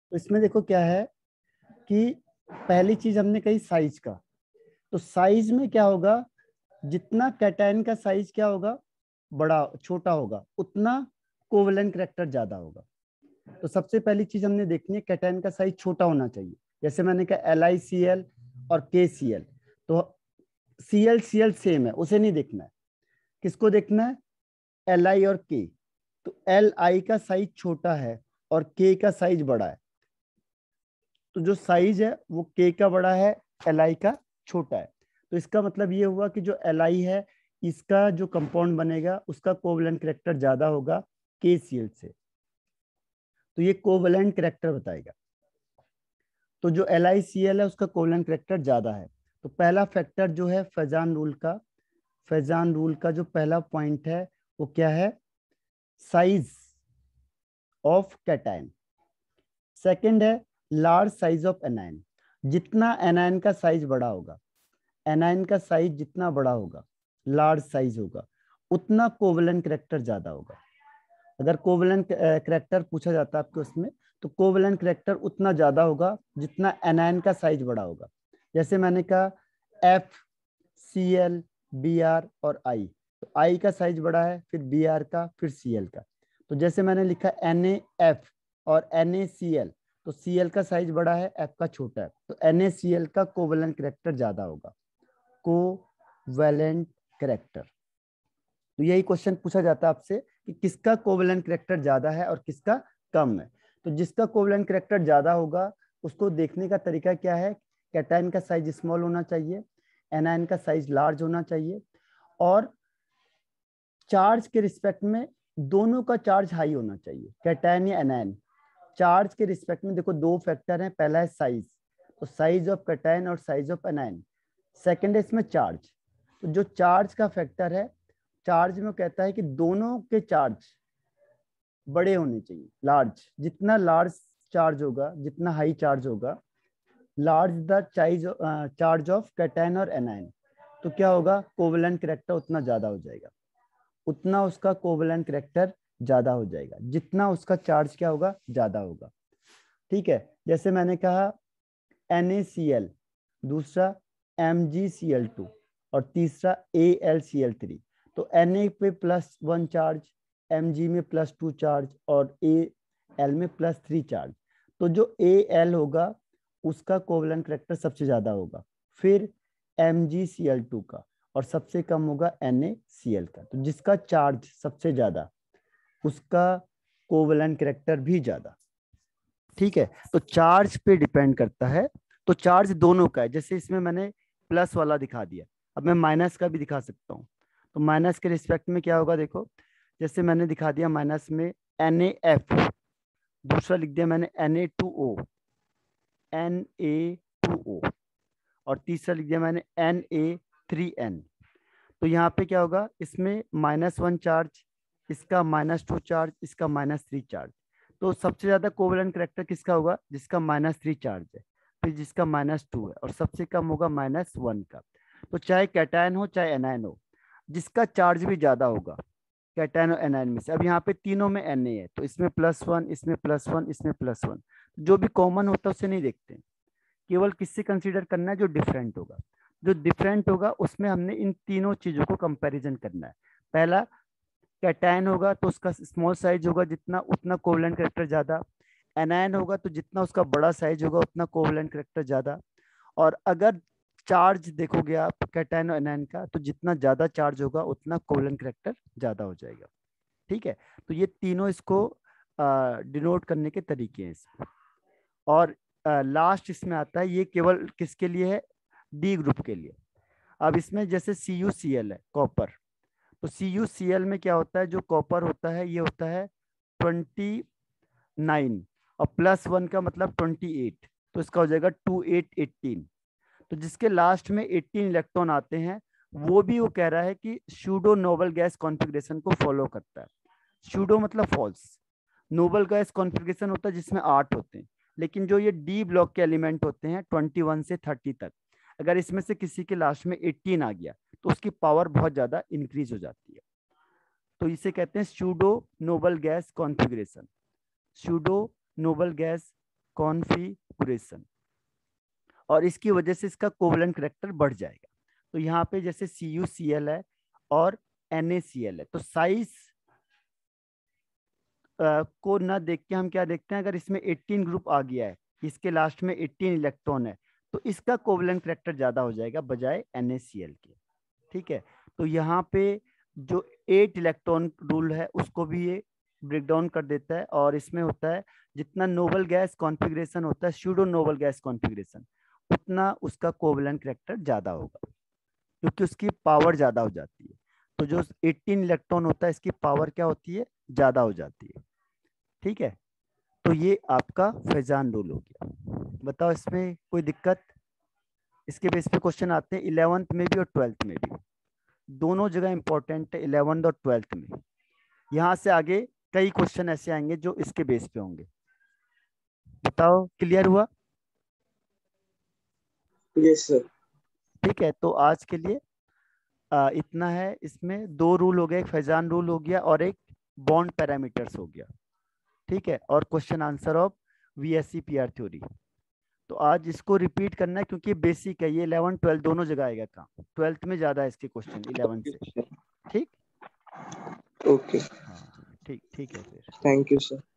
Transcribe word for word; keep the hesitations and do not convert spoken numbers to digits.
तो इसमें देखो क्या है कि पहली चीज हमने कही साइज का, तो साइज में क्या होगा, जितना कैटायन का साइज क्या होगा, बड़ा छोटा होगा, उतना कोवेलेंट कैरेक्टर ज्यादा होगा। तो सबसे पहली चीज हमने देखनी है, कैटायन का साइज छोटा होना चाहिए। जैसे मैंने कहा एल आई सी एल और के सी एल, तो C L C L same है, उसे नहीं देखना है। किसको देखना है, एल आई और के। तो एल आई का साइज छोटा है और के का साइज बड़ा है, तो जो साइज है वो के का बड़ा है, एल आई का छोटा है। तो इसका मतलब ये हुआ कि जो एल आई है, इसका जो कंपाउंड बनेगा उसका कोवेलेंट कैरेक्टर ज्यादा होगा के सी एल से। तो ये कोवेलेंट कैरेक्टर बताएगा। तो जो एल आई सी एल है उसका कोवेलेंट कैरेक्टर ज्यादा है। तो पहला फैक्टर जो है फैजान रूल का, फैजान रूल का जो पहला पॉइंट है वो क्या है, साइज ऑफ कैटायन। सेकंड है लार्ज साइज ऑफ एनायन। जितना एनायन का साइज बड़ा होगा, एनायन का साइज जितना बड़ा होगा, लार्ज साइज होगा, उतना कोवेलेंट कैरेक्टर ज्यादा होगा। अगर कोवेलेंट कैरेक्टर पूछा जाता है आपके उसमें, तो कोवेलेंट कैरेक्टर उतना ज्यादा होगा जितना एनायन का साइज बड़ा होगा। जैसे मैंने कहा F, C L, B R और आई, तो आई का साइज बड़ा है, फिर बी आर का, फिर सी एल का। तो जैसे मैंने लिखा एन ए एफ और एन ए सी एल, तो सी एल का साइज बड़ा है, एफ का छोटा है, तो एन ए सी एल का कोवेलेंट कैरेक्टर ज्यादा होगा, कोवेलेंट कैरेक्टर। तो यही क्वेश्चन पूछा जाता है आपसे कि किसका कोवेलेंट कैरेक्टर ज्यादा है और किसका कम है। तो जिसका कोवेलेंट कैरेक्टर ज्यादा होगा उसको देखने का तरीका क्या है, कैटायन का साइज स्मॉल होना चाहिए, एनायन का साइज लार्ज होना चाहिए, और चार्ज के रिस्पेक्ट में दोनों का चार्ज हाई होना चाहिए, कैटायन या एनायन। चार्ज के रिस्पेक्ट में देखो दो फैक्टर हैं, पहला है साइज, तो साइज ऑफ कैटायन और साइज ऑफ एनायन। सेकंड है इसमें चार्ज, तो जो चार्ज का फैक्टर है, चार्ज में कहता है कि दोनों के चार्ज बड़े होने चाहिए, लार्ज। जितना लार्ज चार्ज होगा, जितना हाई चार्ज होगा, large the charge charge of cation और एनायन, तो क्या होगा, कोवेलेंट कैरेक्टर उतना ज्यादा हो जाएगा, उतना उसका कोवेलेंट कैरेक्टर ज्यादा हो जाएगा, जितना उसका चार्ज क्या होगा, ज्यादा होगा। ठीक है, जैसे मैंने कहा एन ए सी एल, दूसरा M G C L two और तीसरा A L C L three. तो एन ए पे plus one charge, M G में प्लस टू चार्ज और ए एल में प्लस थ्री चार्ज। तो जो ए एल होगा उसका कोवेलेंट कैरेक्टर सबसे ज्यादा होगा, फिर M G C L two का, और सबसे कम होगा एन ए सी एल का। तो जिसका चार्ज सबसे ज्यादा उसका कोवेलेंट कैरेक्टर भी ज्यादा। ठीक है, तो चार्ज पे डिपेंड करता है। तो चार्ज दोनों का है, जैसे इसमें मैंने प्लस वाला दिखा दिया, अब मैं माइनस का भी दिखा सकता हूँ। तो माइनस के रिस्पेक्ट में क्या होगा, देखो जैसे मैंने दिखा दिया माइनस में एन ए एफ, दूसरा लिख दिया मैंने N A two O, N A two O, और तीसरा लिख दिया मैंने एन ए थ्री एन। तो यहाँ पे क्या होगा, इसमें माइनस वन चार्ज, इसका माइनस टू चार्ज, इसका माइनस थ्री चार्ज। तो सबसे ज्यादा कोवेलेंट कैरेक्टर किसका होगा, जिसका माइनस थ्री चार्ज है, फिर जिसका माइनस टू है, और सबसे कम होगा माइनस वन का। तो चाहे कैटायन हो चाहे एनायन हो, जिसका चार्ज भी ज्यादा होगा कैटायन और एनायन में से। अब यहाँ पे तीनों में एन ए है, तो इसमें प्लस वन, इसमें प्लस वन, इसमें प्लस वन, जो भी कॉमन होता है उसे नहीं देखते, केवल किससे कंसीडर करना है, जो डिफरेंट होगा। जो डिफरेंट होगा उसमें हमने इन तीनों चीजों को कंपैरिजन करना है। पहला कैटायन होगा तो उसका स्मॉल साइज होगा जितना, उतना कोवेलेंट कैरेक्टर ज्यादा। एनायन होगा तो जितना उसका बड़ा साइज होगा उतना कोवेलेंट कैरेक्टर ज्यादा। और अगर चार्ज देखोगे आप कैटायन और एनायन का, तो जितना ज्यादा चार्ज होगा उतना कोवेलेंट कैरेक्टर ज्यादा हो जाएगा। ठीक है, तो ये तीनों इसको डिनोट करने के तरीके हैं इसमें। और लास्ट इसमें आता है, ये केवल किसके लिए है, डी ग्रुप के लिए। अब इसमें जैसे सी यू सी एल है कॉपर, तो सी यू सी एल में क्या होता है, जो कॉपर होता है ये होता है ट्वेंटी नाइन, और प्लस वन का मतलब ट्वेंटी एट, तो इसका हो जाएगा टू एट एटीन। तो जिसके लास्ट में एटीन इलेक्ट्रॉन आते हैं, वो भी वो कह रहा है कि सूडो नोबल गैस कॉन्फ़िगरेशन को फॉलो करता है। सूडो मतलब फॉल्स, नोबल गैस कॉन्फ़िगरेशन होता है जिसमें आठ होते हैं, लेकिन जो ये डी ब्लॉक के एलिमेंट होते हैं ट्वेंटी वन से थर्टी तक, अगर इसमें से किसी के लास्ट में एटीन आ गया तो उसकी पावर बहुत ज्यादा इंक्रीज हो जाती है। तो इसे कहते हैं pseudo noble gas configuration, pseudo noble gas configuration, और इसकी वजह से इसका कोवलेंट कैरेक्टर बढ़ जाएगा। तो यहाँ पे जैसे सी यू सी एल है और एन ए सी एल है, तो साइज को ना देख के हम क्या देखते हैं, अगर इसमें अठारह ग्रुप आ गया है, इसके लास्ट में अठारह इलेक्ट्रॉन है, तो इसका कोवलेंट कैरेक्टर ज्यादा हो जाएगा बजाय एन ए सी एल के। ठीक है, तो यहाँ पे जो एट इलेक्ट्रॉन रूल है उसको भी ये ब्रेक डाउन कर देता है, और इसमें होता है जितना नोबल गैस कॉन्फ़िगरेशन होता है, स्यूडो नोबल गैस कॉन्फ़िगरेशन, उतना उसका कोवलेंट कैरेक्टर ज्यादा होगा, क्योंकि उसकी पावर ज्यादा हो जाती है। तो जो अठारह इलेक्ट्रॉन होता है, इसकी पावर क्या होती है, ज्यादा हो जाती है। ठीक है, तो ये आपका फैजान रूल हो गया। बताओ इसमें कोई दिक्कत? इसके बेस पे क्वेश्चन आते हैं इलेवेंथ में भी और ट्वेल्थ में भी, दोनों जगह इंपॉर्टेंट है, इलेवेंथ और ट्वेल्थ में। यहाँ से आगे कई क्वेश्चन ऐसे आएंगे जो इसके बेस पे होंगे। बताओ क्लियर हुआ? Yes sir. ठीक है, तो आज के लिए आ, इतना है। इसमें दो रूल हो गए, एक फैजान रूल हो गया और एक बॉन्ड पैरामीटर्स हो गया। ठीक है, और question answer of V S E P R theory. तो आज इसको रिपीट करना है, क्योंकि बेसिक है, ये इलेवन ट्वेल्थ दोनों जगह आएगा काम, ट्वेल्थ में ज्यादा है इसके क्वेश्चन इलेवन से। ठीक, ओके, हाँ ठीक, ठीक है फिर। Thank you sir.